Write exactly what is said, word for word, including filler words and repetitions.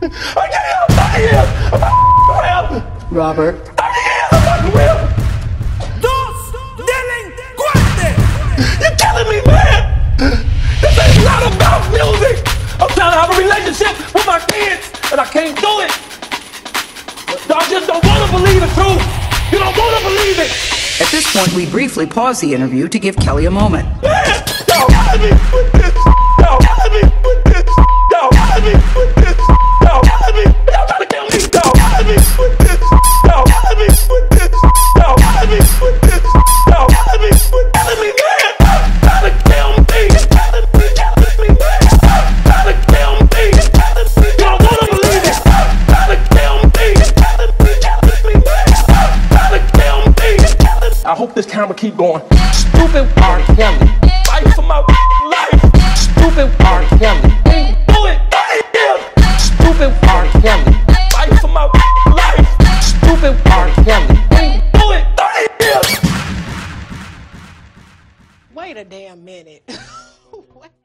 I can't help it. I'm a Robert. I can't help it. Dos delincuentes! You're killing me, man. This ain't not about music. I'm trying to have a relationship with my kids, and I can't do it. I just don't want to believe the truth. You don't want to believe it. At this point, we briefly pause the interview to give Kelly a moment. Man, y'all killing me with this. Y'all killing me with this. Y'all killing me with this. Y'all killing me. Y'all trying to kill me. Y'all killing me with this. Y'all killing me with this. Y'all killing me with this. Y'all killing me with killing me, man. Trying to kill me. Killing me, killing me, man. Trying to kill me. Killing me. You don't want to believe it. Trying to kill me. Killing me, killing me, man. Trying to kill me. I hope this camera keep going. Stupid R. Kelly. Fight for my life. Stupid R. Kelly. Do it. Stupid R. Kelly. Fight for my life. Stupid R. Kelly. Do it. Wait a damn minute.